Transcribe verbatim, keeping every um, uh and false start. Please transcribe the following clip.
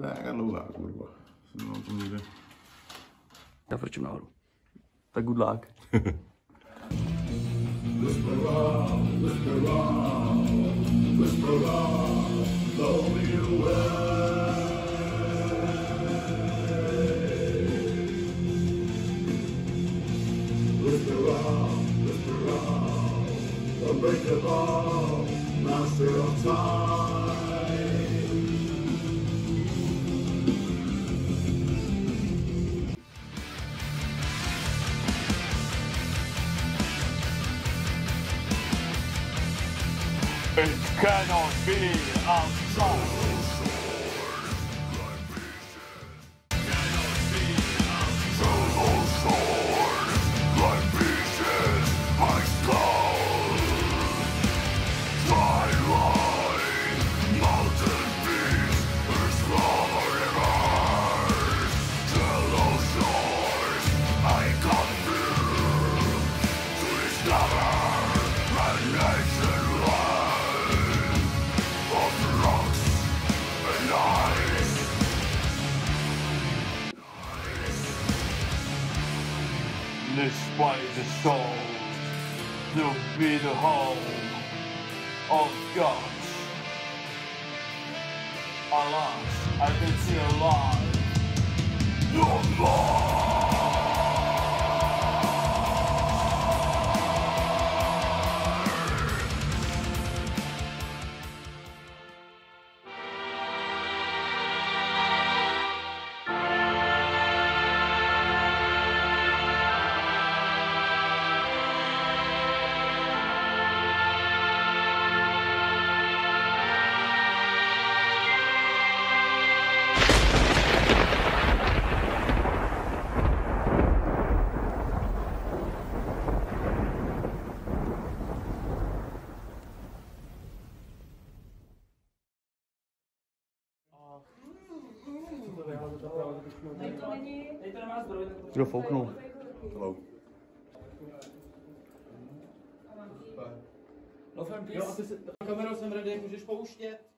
bude nějaká dlouhá, kurva. Jsem na tom někde. Já frčím nahoru. Tak good luck. Unbreakable, master of time. It cannot be outside. Despite the soul to be the home of gods. Alas, I can see alive no more. Kdo fouknul? Jo, a ty si, kamerou jsem ready, můžeš pouštět.